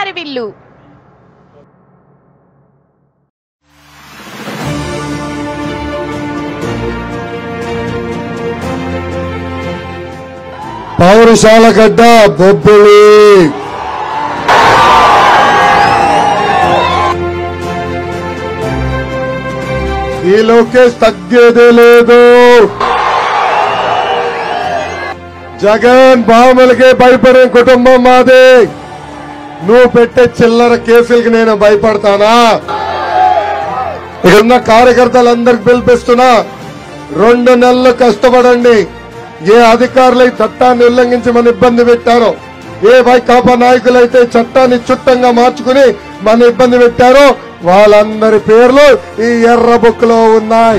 హరివిల్లు. పౌరశాల గడ్డ బొబ్బిలి, ఈ లోకేష్ తగ్గేదే లేదు. జగన్ బాములకే భయపడే కుటుంబం మాది. నువ్వు పెట్టే చిల్లర కేసులకి నేను భయపడతానా? ఇక్కడున్న కార్యకర్తలందరికి పిలిపిస్తున్నా, 2 నెలలు కష్టపడండి. ఏ అధికారులు చట్టాన్ని ఉల్లంఘించి మన ఇబ్బంది పెట్టారో, ఏ వైకాపా నాయకులైతే చట్టాన్ని చుట్టంగా మార్చుకుని మన ఇబ్బంది పెట్టారో వాళ్ళందరి పేర్లు ఈ ఎర్ర బుక్ లో ఉన్నాయి.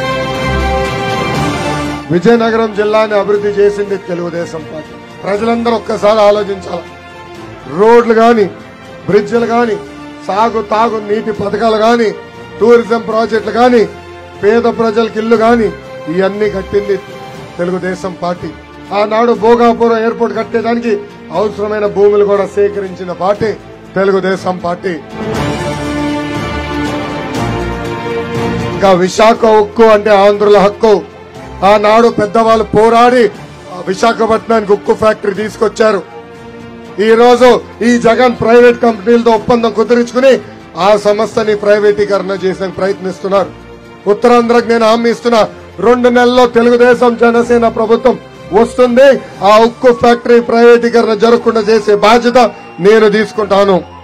విజయనగరం జిల్లాని అభివృద్ధి చేసింది తెలుగుదేశం పార్టీ. ప్రజలందరూ ఒక్కసారి ఆలోచించాలి. రోడ్లు గాని, బ్రిడ్జిలు గాని, సాగు తాగు నీటి పథకాలు గాని, టూరిజం ప్రాజెక్టులు గాని, పేద ప్రజలకు ఇల్లు గాని ఇవన్నీ కట్టింది తెలుగుదేశం పార్టీ. ఆనాడు భోగాపురం ఎయిర్పోర్ట్ కట్టేదానికి అవసరమైన భూములు కూడా సేకరించిన పార్టీ తెలుగుదేశం పార్టీ. ఇంకా విశాఖ ఉక్కు అంటే ఆంధ్రుల హక్కు. ఆనాడు పెద్దవాళ్ళు పోరాడి విశాఖపట్నానికి ఉక్కు ఫ్యాక్టరీ తీసుకొచ్చారు. ఈ రోజు ఈ జగన్ ప్రైవేట్ కంపెనీలతో ఒప్పందం కుదుర్చుకుని ఆ సంస్థని ప్రైవేటీకరణ చేసేందుకు ప్రయత్నిస్తున్నారు. ఉత్తరాంధ్రకు నేను హామీ ఇస్తున్నా, 2 నెలల్లో తెలుగుదేశం జనసేన ప్రభుత్వం వస్తుంది. ఆ ఉక్కు ఫ్యాక్టరీ ప్రైవేటీకరణ జరగకుండా చేసే బాధ్యత నేను తీసుకుంటాను.